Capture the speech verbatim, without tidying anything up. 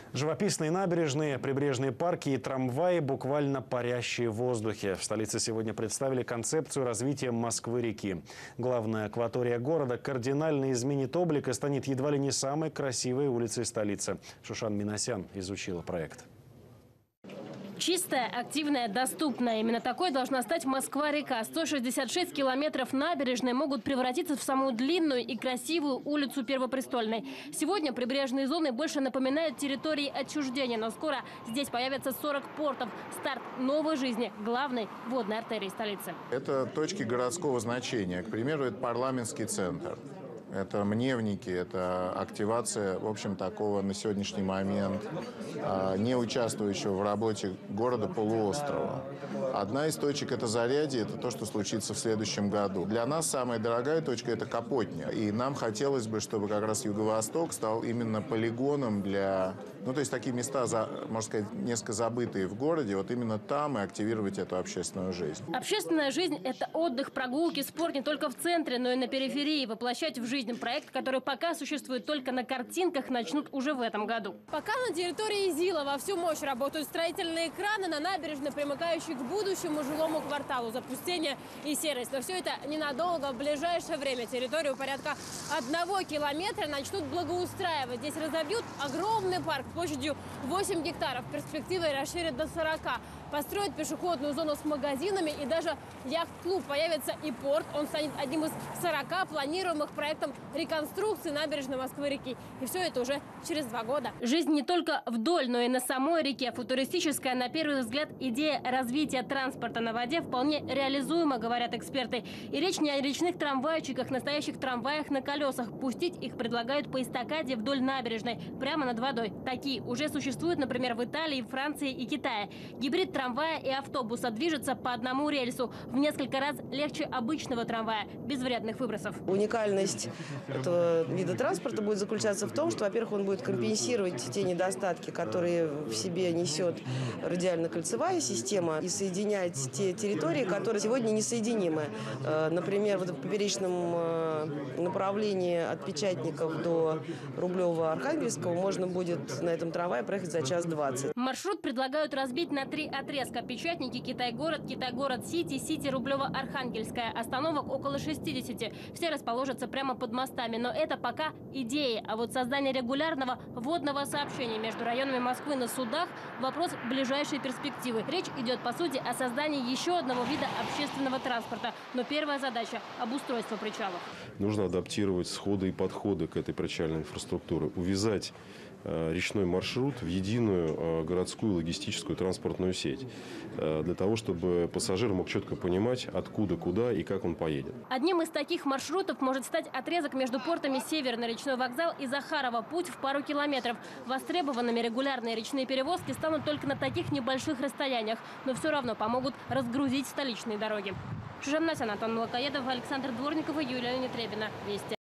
Живописные набережные, прибрежные парки и трамваи буквально парящие в воздухе. В столице сегодня представили концепцию развития Москвы-реки. Главная акватория города кардинально изменит облик и станет едва ли не самой красивой улицей столицы. Шушан Минасян изучила проект. Чистая, активная, доступная. Именно такой должна стать Москва-река. сто шестьдесят шесть километров набережной могут превратиться в самую длинную и красивую улицу Первопрестольной. Сегодня прибрежные зоны больше напоминают территории отчуждения, но скоро здесь появятся сорок портов. Старт новой жизни главной водной артерии столицы. Это точки городского значения. К примеру, это парламентский центр. Это Мневники, это активация, в общем, такого на сегодняшний момент не участвующего в работе города полуострова. Одна из точек – это Зарядье, это то, что случится в следующем году. Для нас самая дорогая точка – это Капотня. И нам хотелось бы, чтобы как раз Юго-Восток стал именно полигоном для… Ну, то есть такие места, можно сказать, несколько забытые в городе, вот именно там и активировать эту общественную жизнь. Общественная жизнь – это отдых, прогулки, спорт не только в центре, но и на периферии. Воплощать в жизнь проект, который пока существует только на картинках, начнут уже в этом году. Пока на территории ЗИЛа во всю мощь работают строительные краны на набережной, примыкающей к будущему жилому кварталу. Запустение и серость. Но все это ненадолго. В ближайшее время территорию порядка одного километра начнут благоустраивать. Здесь разобьют огромный парк площадью восемь гектаров. Перспективой расширят до сорока. Построят пешеходную зону с магазинами и даже яхт-клуб. Появится и порт. Он станет одним из сорока планируемых проектом реконструкции набережной Москвы-реки. И все это уже через два года. Жизнь не только вдоль, но и на самой реке. Футуристическая, на первый взгляд, идея развития транспорта на воде вполне реализуема, говорят эксперты. И речь не о речных трамвайчиках, настоящих трамваях на колесах. Пустить их предлагают по эстакаде вдоль набережной, прямо над водой. Такие уже существуют, например, в Италии, Франции и Китае. Гибрид трамвая и автобуса движется по одному рельсу. В несколько раз легче обычного трамвая, без вредных выбросов. Уникальность этого вида транспорта будет заключаться в том, что, во-первых, он будет компенсировать те недостатки, которые в себе несет радиально-кольцевая система, и соединять те территории, которые сегодня несоединимы. Например, вот в поперечном направлении от Печатников до Рублева-Архангельского можно будет на этом трамвае проехать за час двадцать. Маршрут предлагают разбить на три отрезка. Печатники, Китай-город, Китай-город-Сити, Сити-Рублево-Архангельская. Остановок около шестидесяти. Все расположатся прямо под мостами. Но это пока идеи. А вот создание регулярного водного сообщения между районами Москвы на судах – вопрос ближайшей перспективы. Речь идет, по сути, о создании еще одного вида общественного транспорта. Но первая задача – обустройство причалов. Нужно адаптировать сходы и подходы к этой причальной инфраструктуре, увязать речной маршрут в единую городскую логистическую транспортную сеть, для того, чтобы пассажир мог четко понимать, откуда, куда и как он поедет. Одним из таких маршрутов может стать отрезок между портами Северный речной вокзал и Захарова. Путь в пару километров. Востребованными регулярные речные перевозки станут только на таких небольших расстояниях, но все равно помогут разгрузить столичные дороги. Шушан Минасян, Антон Малакоедов, Александр Дворников и Юлия Нетребина. Вести.